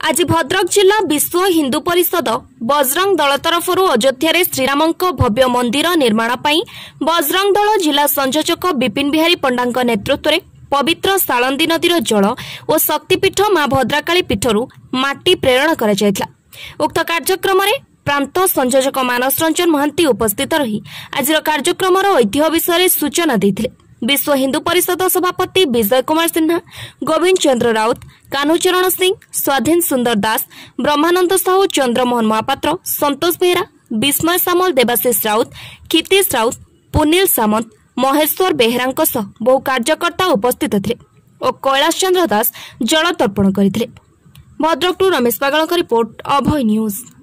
आज भद्रक जिला विश्व हिंदू परिषद बजरंग दल तरफ अयोध्या श्रीरामंक भव्य मंदिर निर्माण पर बजरंग दल जिला संयोजक विपिन बिहारी पंडा नेतृत्व में पवित्र सालंदी नदीर जल और शक्तिपीठ मां भद्रकाली पीठरू माटी प्रेरण कर उक्त कार्यक्रम में प्रांत संयोजक मानस रंजन महांती उपस्थित रही आज कार्यक्रम ऐतिह्य विषय सूचना देते। विश्व हिंदू परिषद सभापति विजय कुमार सिन्हा, गोविंद चंद्र राउत, कान्हूचरण सिंह, स्वाधीन सुंदर दास, ब्रह्मानंद साहू, चंद्रमोहन महापात्र, संतोष बेहरा, विस्मय सामल, देवाशीष राउत, क्षितिश राउत, पुनील सामंत, महेश्वर बेहरा बहु कार्यकर्ता उपस्थित थे और कैलाश चंद्र दास जल तर्पण करते। भद्रक रमेश पागल रिपोर्ट, अभय न्यूज।